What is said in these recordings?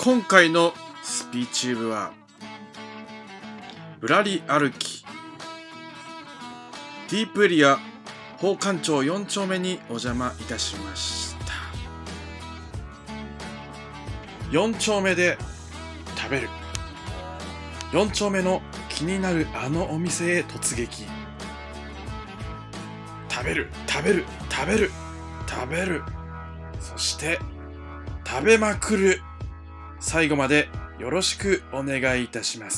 今回のスピーチューブはぶらり歩きディープエリア宝冠町4丁目にお邪魔いたしました。4丁目で食べる、4丁目の気になるあのお店へ突撃。食べる食べる食べる食べる、そして食べまくる。最後までよろしくお願いいたします。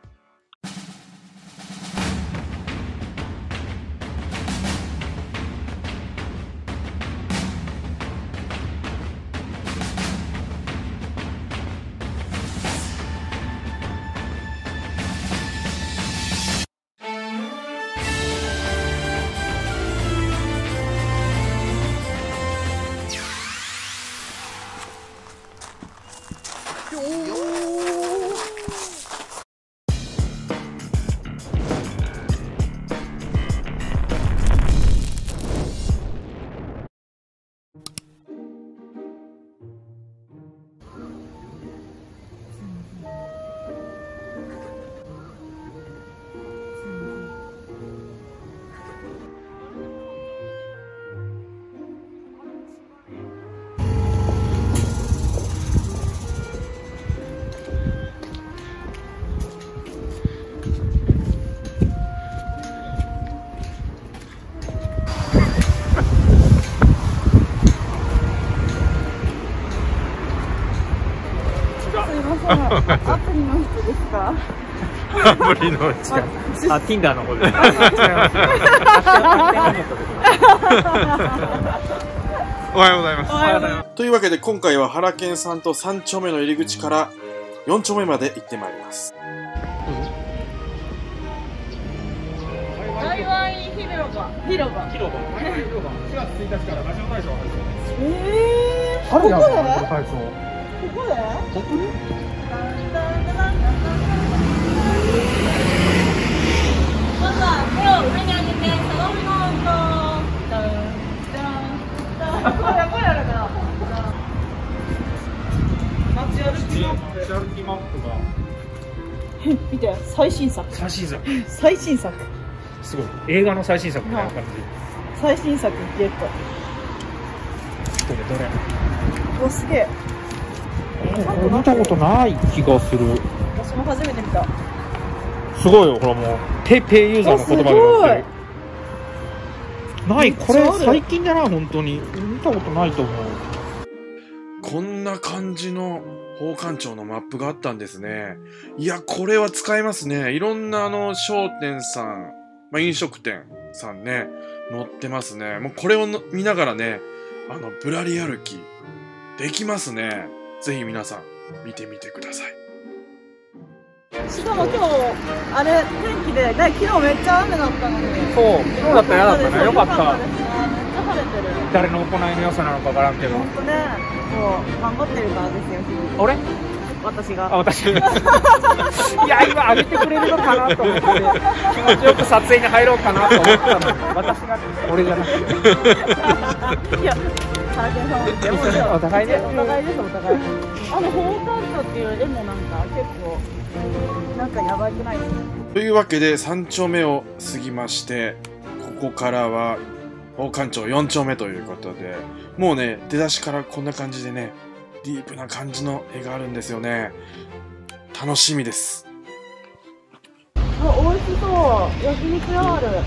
アプリの人ですか？ アプリの人。あ、Tinder の方です。 おはようございます。というわけで今回は原健さんと3丁目の入り口から4丁目まで行ってまいります。 ワイワイ広場。4月1日からラジオ体操が始まります。ここで？ここで？本当に？まずは手を上に上げてサドルの運動。これやるか。街歩きマップが。見て、最新作。最新作。 すごい。映画の最新作みたいな感じ。 最新作ゲット。 どれ？ お、すげえ。 見たことない気がする。 私も初めて見た。 すごいよ、ほらもうペイユーザーの言葉で載ってる。ない、これ最近じゃない、本当に見たことないと思う。 こんな感じの宝冠町のマップがあったんですね。いや、これは使えますね。いろんな商店さん、飲食店さんね、載ってますね。もうこれを見ながらね、ぶらり歩きできますね。ぜひ皆さん見てみてください。 しかも今日あれ天気で、昨日めっちゃ雨だったのに。 そう、今日だったら嫌だったね。よかった。 めっちゃ晴れてる。 誰の行いの良さなのかわからんけど。 本当ね、もう頑張ってるからですよ。 俺？私が。あ、私。いや、今上げてくれるのかなと思って、気持ちよく撮影に入ろうかなと思ったのに、私が俺じゃなくて。いや。お互いです。お互いです。お互い。宝冠町っていう絵もなんか結構なんかやばくないですか？ というわけで3丁目を過ぎまして、ここからは宝冠町4丁目ということで、もうね、出だしからこんな感じでね、ディープな感じの絵があるんですよね。楽しみです。 あ、美味しそう。焼肉屋ある。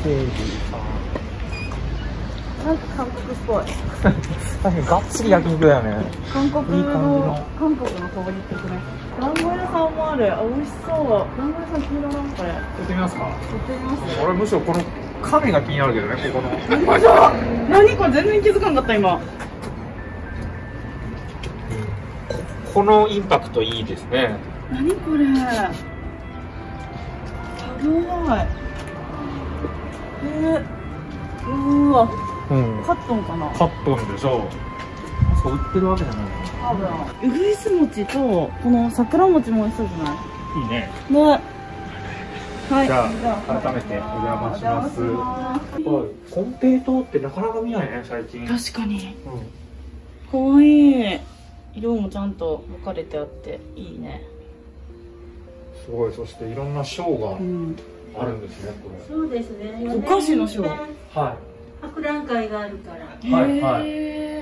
なんか韓国っぽい。 確かにがっつり焼肉だよね。 韓国の香りってくね。団子屋さんもある。あ、美味しそう。団子屋さん気にならんこれ。 行ってみますか。 行ってみます。 俺むしろこの亀が気になるけどね、ここの。 何これ、全然気づかんかった今。 このインパクトいいですね。 何これ。すごい。うわ。カットンかな。 カットンでしょ。そう売ってるわけじゃない。 多分。うぐいす餅とこの桜餅も美味しそうじゃない。 いいね。 ね。はい。 じゃあ改めてお邪魔します。コンペイトーってなかなか見ないね最近。 確かに。可愛い。 色もちゃんと分かれてあっていいね。 すごい。そしていろんな賞があるんですね、これ。 そうですね。 お菓子の賞。 はい。 博覧会があるから。 はいはい。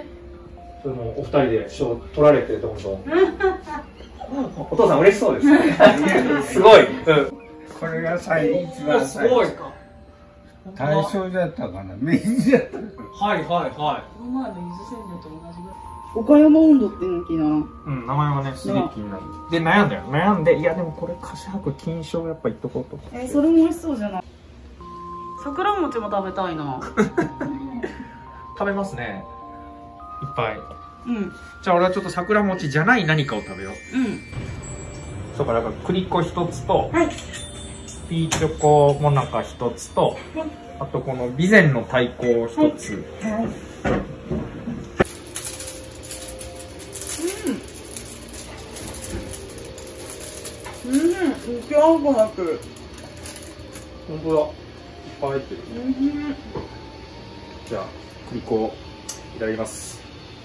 それもお二人で賞取られてどんどん。お父さん嬉しそうですね。すごい。 これが一番最初。 すごい。 大正だったかな、明治だったかな。 はいはいはい。 この前の水洗浄と同じぐらい。岡山温度っていうの気な。 うん、名前はね、すげえ気になる。で、悩んだよ。悩んで、いやでもこれ菓子博金賞やっぱ言っとこうと思って。 それも美味しそうじゃない。桜餅も食べたいな。 食べますね。いっぱい。 うん。 じゃあ俺はちょっと桜餅じゃない何かを食べよう。 うん。 そうか、だから栗粉一つと、 はい。 ピーチョコもなか一つと、あとこの備前の太鼓一つ。 はい。 めっちゃあんこ入ってる。 本当だ。いっぱい入ってる。じゃあ、栗粉いただきます。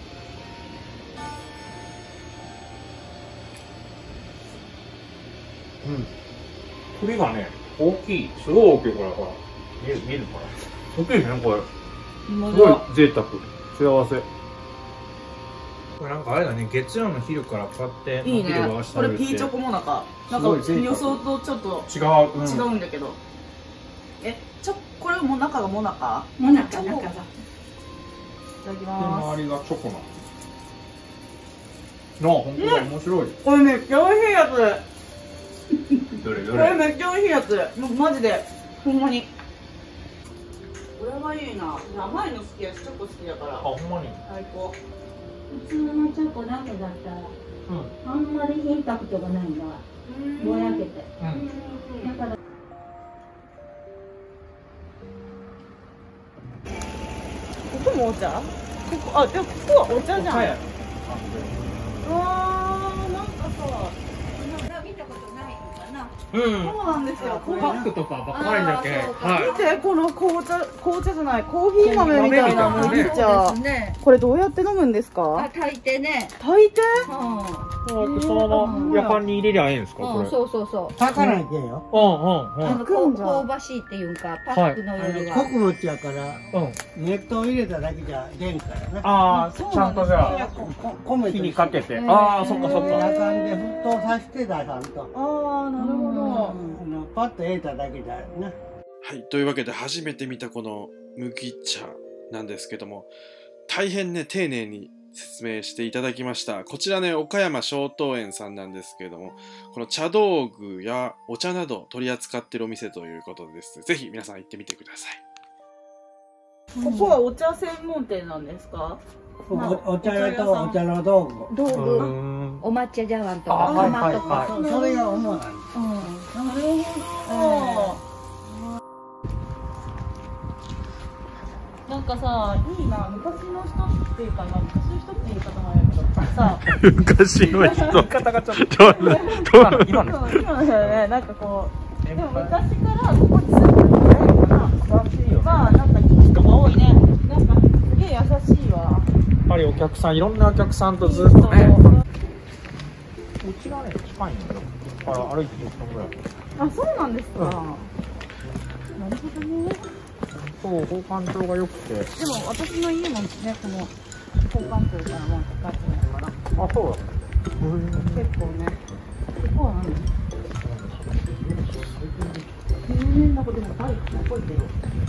うん。栗がね、大きい。すごい大きい、これ、ほら。見えるかな。大きいですね、これ。すごい贅沢。幸せ。これなんかあれだね、月曜の昼からこうやっていいね。これピーチョコもなか。なんか予想とちょっと違うんだけど。これも中がもなか？ もなか、中が。 いただきます。 周りがチョコなの。本当だ、面白い。 これめっちゃ美味しいやつ。 どれどこれめっちゃ美味しいやつ。もうマジで、ほんまに。これはいいな。甘いの好きやし、チョコ好きだから。 ほんまに。 最高。 普通のチョコだけだったら、あんまりインパクトがないんだ。ぼやけて。だから。 ここもお茶？でもここはお茶じゃん。なんかさ、 見たことないのかな。 そうなんですよ。 パックとかばっかりだけ。 見て、この紅茶じゃない、コーヒー豆みたいな麦茶。これどうやって飲むんですか？ 炊いてね。 炊いて？ そのままやかんに入れりゃええんですか、これ。 そうそうそう。 炊かないけんよ。 香ばしいっていうか、パックのよりは。 穀物やから、熱湯入れただけじゃ出んからね。 ああ、ちゃんとじゃあ米火にかけて。ああ、そっかそっか。 やかんで沸騰させて出さんと。 ああ、なるほど。 パッと入れただけじゃね。 はい、というわけで初めて見たこの麦茶なんですけども、大変ね丁寧に説明していただきました。こちらね、岡山松濤園さんなんですけれども、この茶道具やお茶など取り扱っているお店ということです。ぜひ皆さん行ってみてください。 ここはお茶専門店なんですか？ お茶屋とお茶の道具。 お抹茶茶碗とか釜とか。 それが主なんです。 なるほど。なんかさ、いいな、昔の人っていうか、昔の人って言い方もあるけどさ、 昔の人言い方がちょっと今のだよね、なんかこう、でも昔からここに住んでるのかな。まあ、なんかいい人が多いね。なんかすげえ優しいわ。 やっぱりお客さん、いろんなお客さんとずっとね。うちがね、近いんだよ。歩いて10分ぐらい。 あ、そうなんですか。なるほどね。 そう、宝冠町が良くて。でも私の家もね、この宝冠町からもう近くだから。 あ、そうだ。 結構ね。ここは何？なんかでもバイクここいてる。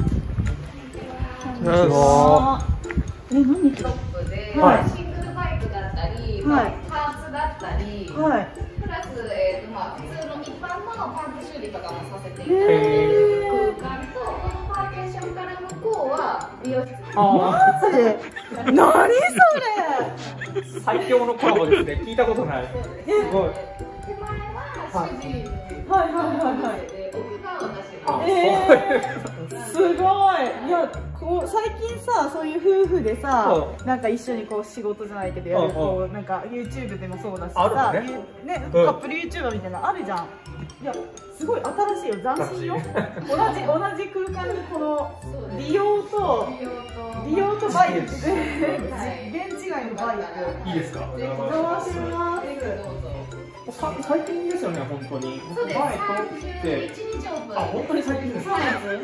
何？ シングルバイクだったり、パーツだったり、プラス、普通の一般のパンク修理とかもさせていただいてる空間と、このパーテーションから向こうは美容室。 マジ？何それ？ 最強のコラボですね。聞いたことない。すごい。 手前は主人。 はい。 奥が私の。 すごい。いや、こう最近さ、そういう夫婦でさ、なんか一緒にこう仕事じゃないけどやる、こうなんか YouTube でもそうだしさ、ね、カップル YouTuber みたいなのあるじゃん。いや、すごい新しいよ、斬新よ。同じ空間にこの美容とバイク、電池街のバイク。いいですか。お邪魔します。 最近ですよね、本当に。 そうです。 前通って。本当に最近ですか。 はい。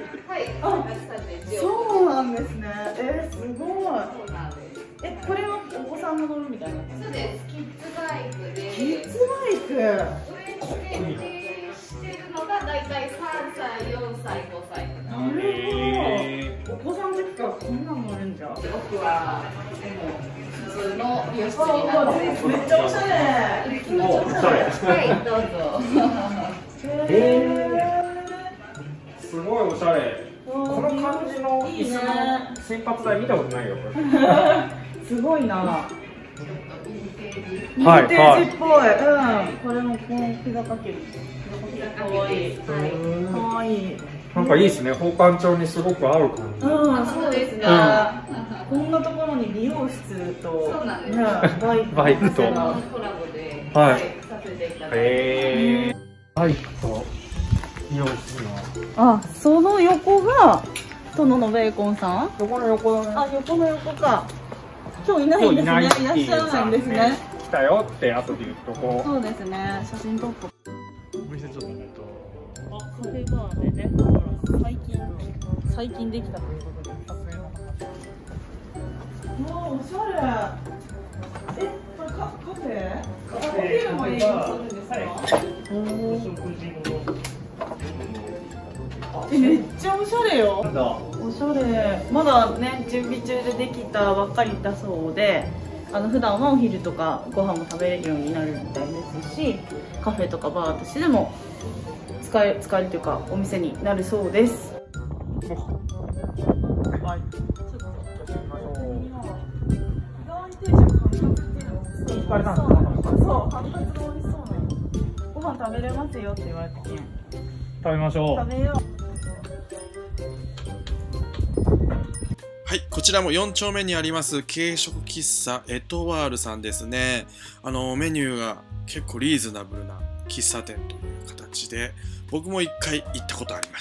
そうなんですね。すごい。 そうなんです。 これはお子さんも乗るみたいな。 そうです。キッズバイクで。 キッズバイク。 限定してるのがだいたい3歳、4歳、5歳。 なるほど。お子さんの時からこんなの乗るんじゃ。 僕はでも。普通の美容室になって。 めっちゃおしゃれ。 はい、どうぞ。 すごいおしゃれ。この感じの椅子の洗髪台見たことないよ。 すごいな。 ヴィンテージっぽい。これもこの膝掛ける。かわいい。かわいい。 なんかいいですね。宝冠町にすごく合う感じ。 そうですね。こんなところに美容室とバイクとコラボでさせていただいて。 バイクと美容室の。 その横が殿のベーコンさん。 横の横だね。 横の横か。今日いないんですね。いらっしゃらないんですね。 来たよって後で言うとこう。 そうですね。写真撮っと。 お店ちょっと見ると。 カフェバーでね。最近できたということで撮影の話。おしゃれ。これカフェ？お昼も営業するんですか？めっちゃおしゃれよ。おしゃれ。まだね、準備中でできたばっかりだそうで、普段はお昼とかご飯も食べれるようになるみたいですし、カフェとかバーとしてでも使えるというかお店になるそうです。はい。ちょっとやってみましょう。日替わり定食ハムカツっていうのもすごい聞かれたんですか？そう、ハムカツが美味しそうなの。ご飯食べれますよって言われて。食べましょう。 食べよう。 はい、こちらも4丁目にあります軽食喫茶エトワールさんですね。メニューが結構リーズナブルな喫茶店という形で、僕も1回行ったことあります。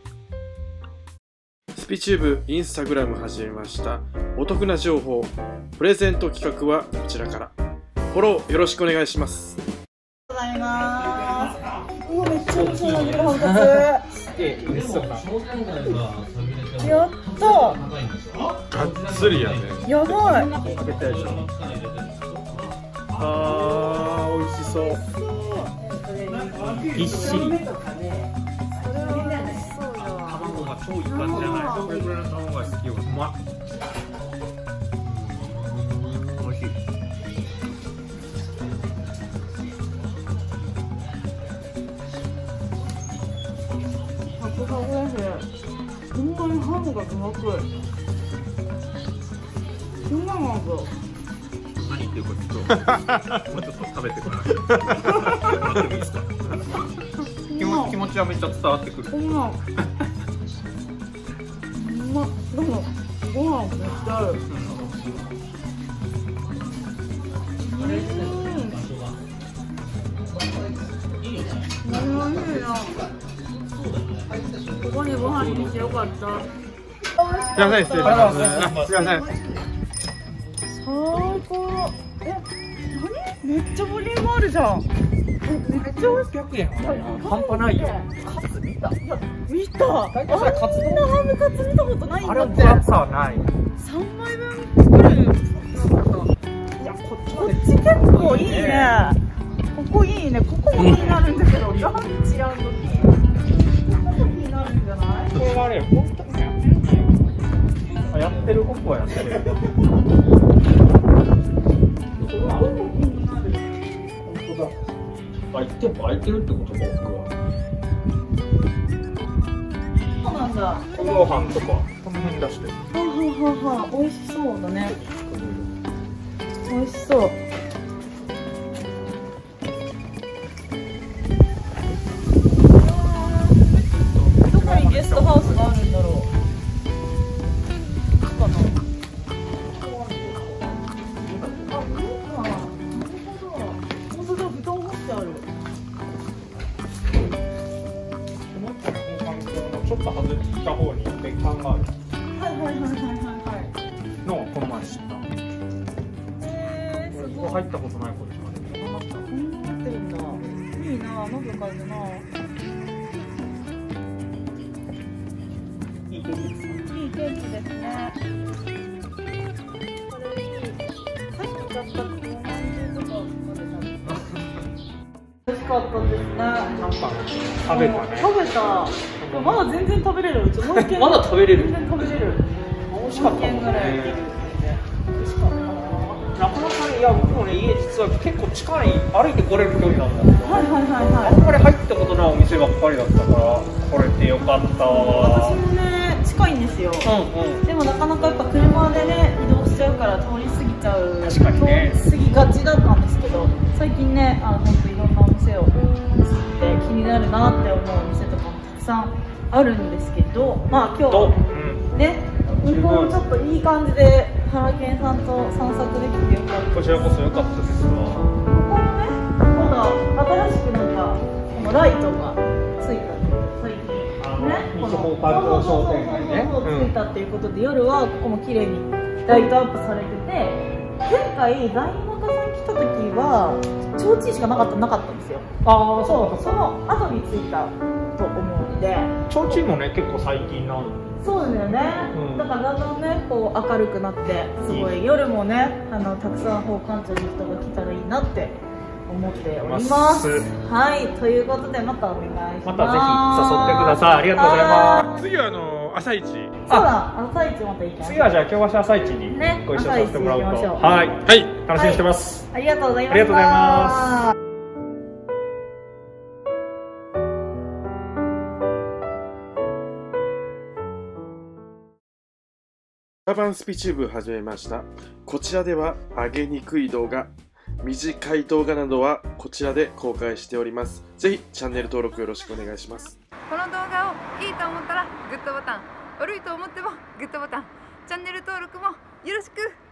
スピチューブインスタグラム始めました。お得な情報、プレゼント企画はこちらから。フォローよろしくお願いします。 ありがとうございます。うわ、めっちゃ美味しそうなハムカツ。やったがっつりやね。 やばい。 食べたいでしょ。美味しそう。ぎっしり。卵が超いい感じじゃない。これぐらいの卵が好きよ。うまっ。美味しい。 ほんまにハムが細かい。そんなのあるぞ。 何言ってるかちょっともうちょっと食べてからもらってもいいですか？気持ちはめっちゃ伝わってくる。 ほんま。でもご飯めっちゃある。ここにご飯にしてよかった。 すいません、失礼します。すいません。 最高。めっちゃボリュームあるじゃん。めっちゃ美味しい。 800円半端ないよ。カツ見た？ 見た。あんなハムカツ見たことないんだって。 あれ分厚さはない。 3枚分作れる。いや、こっち結構いいね。ここいいね。ここも気になるんだけど、ランチやんのに。ここも気になるんじゃない？ これはあれ、本当にやってるんだよ。やってる、僕はやってる。1店舗空いてるってことか、僕は。 そうなんだ。 ご飯とかこの辺出してる。 美味しそうだね。美味しそう。 と外した方に別館があるはいはいはいはいはいのをこの前知った。ここ入ったことない子ですかね。 こんななってるんだ。いいな、のどかいるな。 いい天気ですか。 いい天気ですね。これいい。さっき買ったおまんじゅうとかここで食べた。美味しかったですね。 シャンパン食べたね。 食べた。まだ全然食べれる。うちもう一軒まだ食べれる。 全然食べれる。 美味しかったね。 ぐらいいける。美味しかったな。 なかなかね、いや僕もね家実は結構近い歩いてこれる距離なんだけど、 はいはいはいはい。 あんまり入ったことないお店ばっかりだったから来れてよかったわ。 私もね近いんですよ。でもなかなかやっぱ車でね移動しちゃうから通り過ぎちゃう。 確かにね。 通り過ぎがちだったんですけど、最近ね本当いろんなお店を知って気になるなって思うお店とかもたくさんあるんですけど、まあ今日ね日本ちょっといい感じで原健さんと散策できてよかった。 こちらこそよかったですわ。 ここもねまだ新しくなんかこのライトがついた最近ねこの商店街ねついたっていうことで、夜はここも綺麗にライトアップされてて、前回大本さん来た時は提灯しかなかったんですよ。 ああそう、その後についたと思うんで、 提灯もね結構最近なの。 そうだよね、だからだんだんねこう明るくなってすごい夜もねたくさん宝冠町の人が来たらいいなって思っております。はい、ということでまたお願いします。 またぜひ誘ってください。ありがとうございます。 次は朝市。 そうだ、朝市また行きましょう。 次はじゃあ京橋朝市にご一緒させてもらうと、はい、楽しみにしてます。 ありがとうございます。 ありがとうございます。 アバンスピチューブ始めました。こちらでは上げにくい動画、短い動画などはこちらで公開しております。ぜひチャンネル登録よろしくお願いします。 この動画をいいと思ったらグッドボタン、悪いと思ってもグッドボタン、チャンネル登録もよろしく。